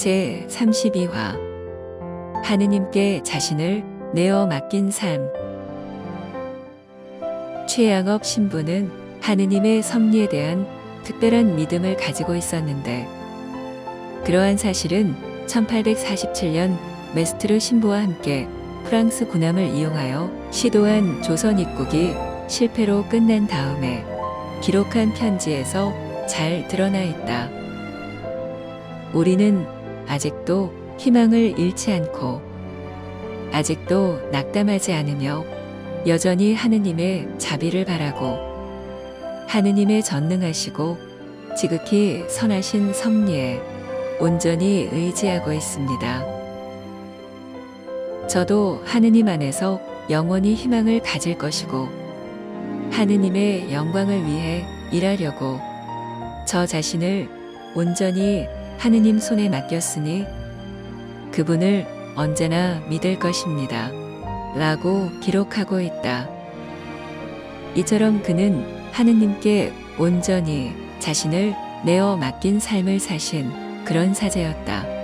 제 32화 하느님께 자신을 내어 맡긴 삶. 최양업 신부는 하느님의 섭리에 대한 특별한 믿음을 가지고 있었는데, 그러한 사실은 1847년 메스트르 신부와 함께 프랑스 군함을 이용하여 시도한 조선 입국이 실패로 끝난 다음에 기록한 편지에서 잘 드러나 있다. 우리는 아직도 희망을 잃지 않고 아직도 낙담하지 않으며 여전히 하느님의 자비를 바라고 하느님의 전능하시고 지극히 선하신 섭리에 온전히 의지하고 있습니다. 저도 하느님 안에서 영원히 희망을 가질 것이고 하느님의 영광을 위해 일하려고 저 자신을 온전히 하느님 손에 맡겼으니 그분을 언제나 믿을 것입니다. 라고 기록하고 있다. 이처럼 그는 하느님께 온전히 자신을 내어 맡긴 삶을 사신 그런 사제였다.